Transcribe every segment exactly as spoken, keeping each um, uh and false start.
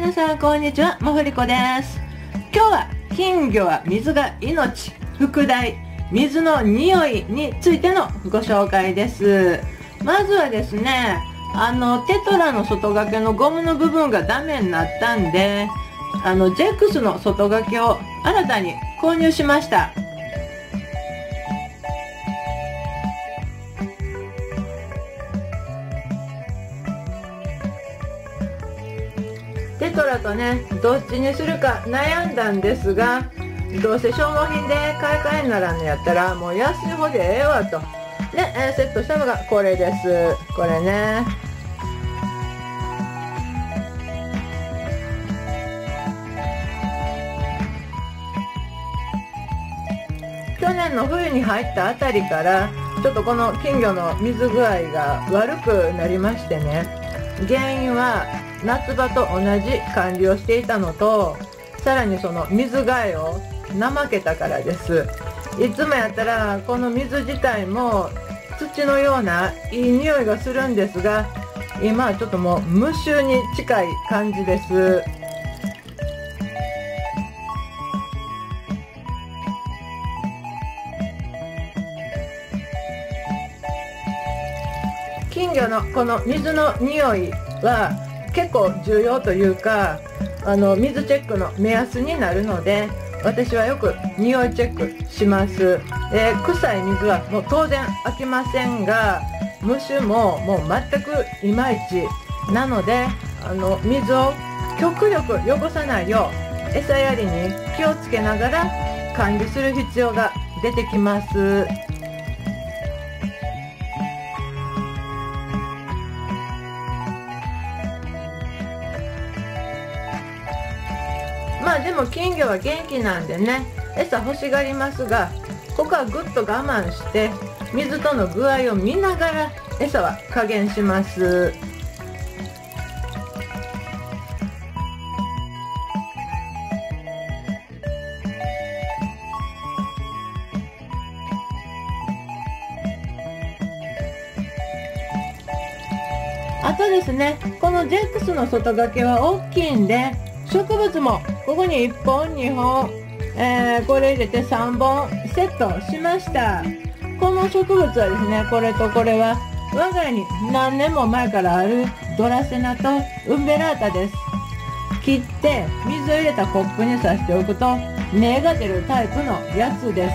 皆さんこんにちは、もふりこです。今日は金魚は水が命副題水の匂いについてのご紹介です。まずはですね、あのテトラの外掛けのゴムの部分がダメになったんで、あのジェックスの外掛けを新たに購入しました。テトラとね、どっちにするか悩んだんですが、どうせ消耗品で買い替えにならんのやったらもう安い方でええわとで、えー、セットしたのがこれです。これね、去年の冬に入ったあたりからちょっとこの金魚の水具合が悪くなりましてね、原因は夏場と同じ管理をしていたのと、さらにその水替えを怠けたからです。いつもやったらこの水自体も土のようないい匂いがするんですが、今はちょっともう無臭に近い感じです。金魚のこの水の匂いは結構重要というか、あの水チェックの目安になるので、私はよく匂いチェックします。えー、臭い水はもう当然飽きませんが、無臭ももう全くいまいちなので、あの水を極力汚さないよう餌やりに気をつけながら管理する必要が出てきます。まあでも金魚は元気なんでね、餌欲しがりますが、ここはぐっと我慢して水との具合を見ながら餌は加減します。あとですね、このジェックスの外掛けは大きいんで、植物もここにいっぽんにほん、えー、これ入れてさんぼんセットしました。この植物はですね、これとこれは我が家に何年も前からあるドラセナとウンベラータです。切って水を入れたコップにさしておくと芽が出るタイプのやつです。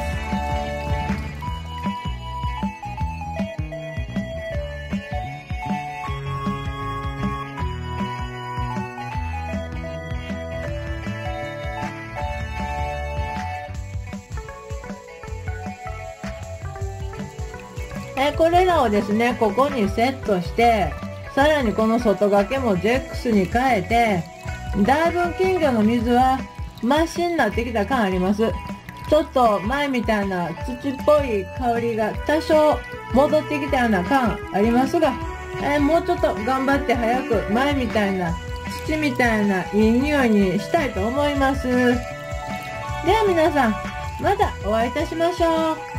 えこれらをですね、ここにセットして、さらにこの外掛けもジェックスに変えて、だいぶ金魚の水はマシになってきた感あります。ちょっと前みたいな土っぽい香りが多少戻ってきたような感ありますが、えもうちょっと頑張って早く前みたいな土みたいないい匂いにしたいと思います。では皆さん、またお会いいたしましょう。